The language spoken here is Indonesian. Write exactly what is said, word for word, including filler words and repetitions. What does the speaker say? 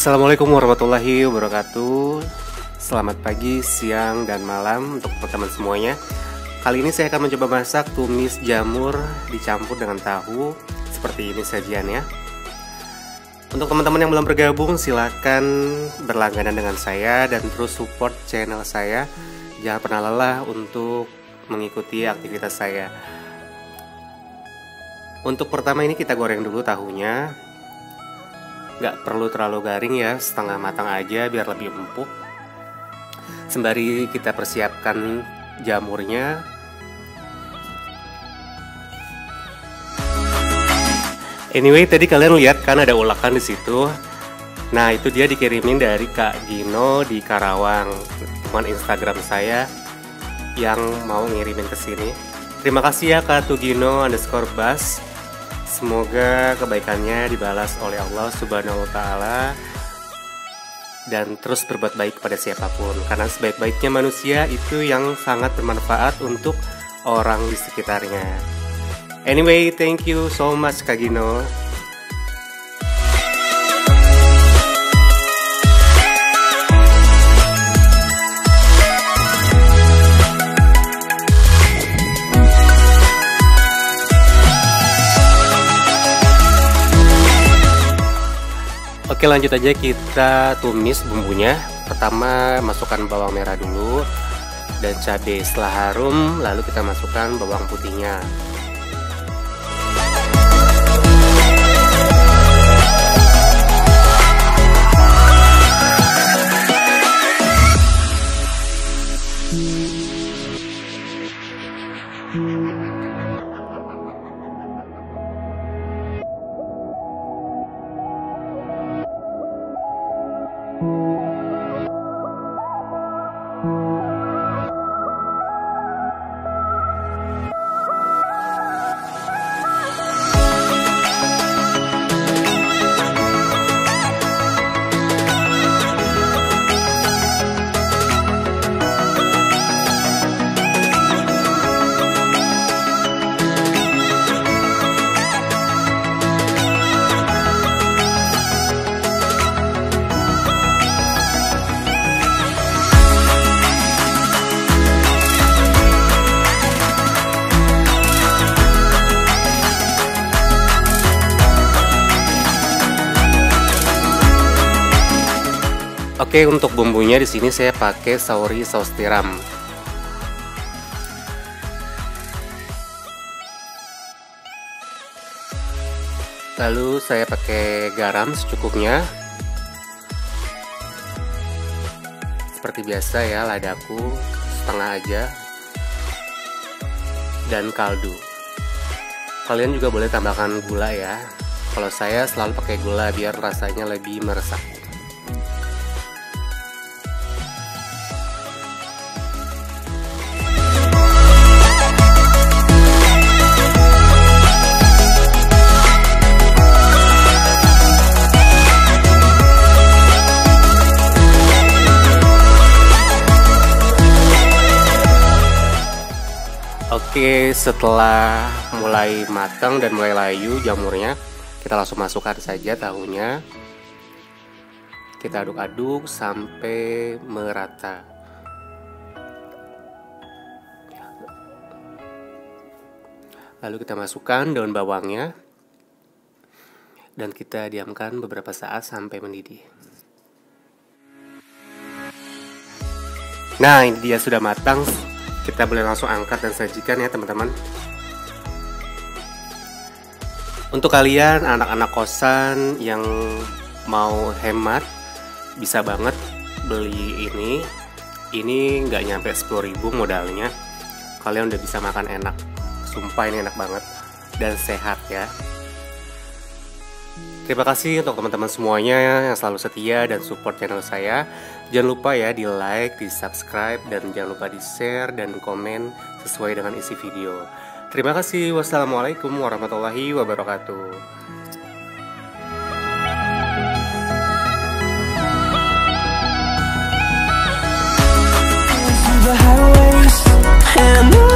Assalamualaikum warahmatullahi wabarakatuh. Selamat pagi, siang, dan malam untuk teman-teman semuanya. Kali ini saya akan mencoba masak tumis jamur dicampur dengan tahu. Seperti ini sajiannya. Untuk teman-teman yang belum bergabung, silakan berlangganan dengan saya dan terus support channel saya. Jangan pernah lelah untuk mengikuti aktivitas saya. Untuk pertama ini kita goreng dulu tahunya. Nggak perlu terlalu garing ya, setengah matang aja biar lebih empuk. Sembari kita persiapkan jamurnya. Anyway, tadi kalian lihat kan ada ulakan di situ. Nah, itu dia dikirimin dari Kak Gino di Karawang, teman Instagram saya yang mau ngirimin ke sini. Terima kasih ya Kak Tugino underscore bas. Semoga kebaikannya dibalas oleh Allah Subhanahu wa Ta'ala dan terus berbuat baik kepada siapapun, karena sebaik-baiknya manusia itu yang sangat bermanfaat untuk orang di sekitarnya. Anyway, thank you so much Kak Gino. Oke, lanjut aja kita tumis bumbunya. Pertama masukkan bawang merah dulu dan cabai. Setelah harum lalu kita masukkan bawang putihnya. Oke, untuk bumbunya di sini saya pakai sauri saus tiram. Lalu saya pakai garam secukupnya. Seperti biasa ya, ladaku setengah aja. Dan kaldu. Kalian juga boleh tambahkan gula ya. Kalau saya selalu pakai gula biar rasanya lebih meresap. Oke, setelah mulai matang dan mulai layu jamurnya, kita langsung masukkan saja tahunya. Kita aduk-aduk sampai merata. Lalu kita masukkan daun bawangnya dan kita diamkan beberapa saat sampai mendidih. Nah, ini dia sudah matang. Kita boleh langsung angkat dan sajikan ya teman-teman. Untuk kalian anak-anak kosan yang mau hemat, bisa banget beli ini. Ini nggak nyampe sepuluh ribu modalnya. Kalian udah bisa makan enak. Sumpah ini enak banget dan sehat ya. Terima kasih untuk teman-teman semuanya yang selalu setia dan support channel saya. Jangan lupa ya di like, di subscribe, dan jangan lupa di share dan komen sesuai dengan isi video. Terima kasih. Wassalamualaikum warahmatullahi wabarakatuh. The highways and